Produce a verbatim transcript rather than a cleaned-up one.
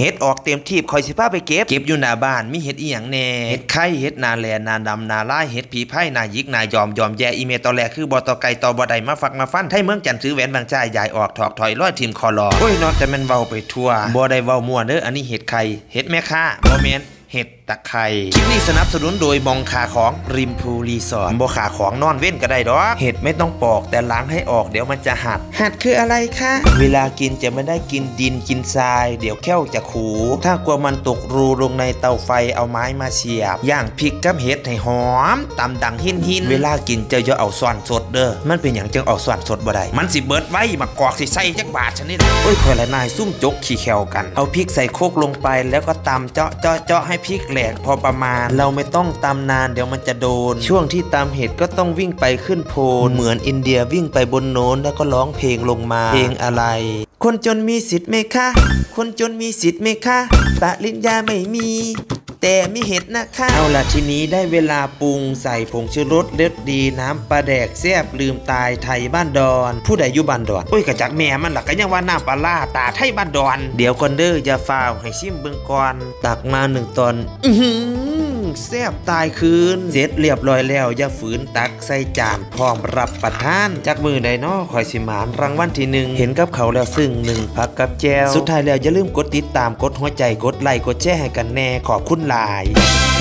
เห็ดออกเต็มทีบคอยสิพาไปเก็บเก็บอยู่หน้าบ้านมีเห็ดอีหยังแน่เห็ดไข่เห็ดนาแลนาดำนาล่าเห็ดผีไผ่นายิกนายอมยอมแย่อีเมตอแรกคือบอตอไก่ตอบอใดมาฝักมาฟันไทยเมืองจันทร์ซื้อแหวนบางใจใหญ่ออกถอกถอยร้อยทีมคอรอโอ้ยนอนแต่มันเว้าไปทั่วบอได้เว้ามั่วเด้ออันนี้เห็ดไข่เห็ดแม่ค้าบอเมนเห็ดตะไคร้คลิปนี้สนับสนุนโดยมองขาของริมพูรีสอร์ทบ่ขาของนอนเว้นก็ได้ดอกเห็ดไม่ต้องปอกแต่ล้างให้ออกเดี๋ยวมันจะหัดหัดคืออะไรคะเวลากินจะไม่ได้กินดินกินทรายเดี๋ยวแข้วจะขูถ้ากลัวมันตกรูลงในเตาไฟเอาไม้มาเสียบย่างพริกกับเห็ดให้หอมตำดังหินหินเวลากินจะอย่าเอาส่วนสดเด้อมันเป็นอย่างจังเอาส่วนสดบ่ได้มันสิเบิดไว้มากอกสิใส่จักบาทชนิดโอ้ยคอยละนายซุ่มจกขี้แควกันเอาพริกใส่โคกลงไปแล้วก็ตำเจาะเจาะเจาะให้พริกแหลกพอประมาณเราไม่ต้องตำนานเดี๋ยวมันจะโดนช่วงที่ตำเห็ดก็ต้องวิ่งไปขึ้นโพนเหมือนอินเดียวิ่งไปบนโน้นแล้วก็ร้องเพลงลงมาเพลงอะไรคนจนมีสิทธิ์ไหมคะคนจนมีสิทธิ์ไหมคะปริญญาไม่มีแต่มีเห็ดนะคะเอาล่ะทีนี้ได้เวลาปรุงใส่ผงชูรสเล็ดดีน้ำปลาแดกแซ่บลืมตายไทยบ้านดอนผู้ใดอยู่บ้านดอนโอ้ยกระจักแม่มันหลักก็ยังว่าน้ำปลาล่าตาไทยบ้านดอนเดี๋ยวก่อนเด้ออย่าฟาวให้ชิมเบิ่งก่อนตักมาหนึ่งตอนอื้อหือแซ่บตายคืนเสร็จเรียบร้อยแล้วอย่าฝืนตักใส่จานพร้อมรับประทานจากมือใดน้อคอยสิหมานรางวัลที่หนึ่งเห็นกับเขาแล้วซึ่งหนึ่งพักกับแจวสุดท้ายแล้วอย่าลืมกดติดตามกดหัวใจกดไลค์กดแชร์ให้กันแน่ขอบคุณหลาย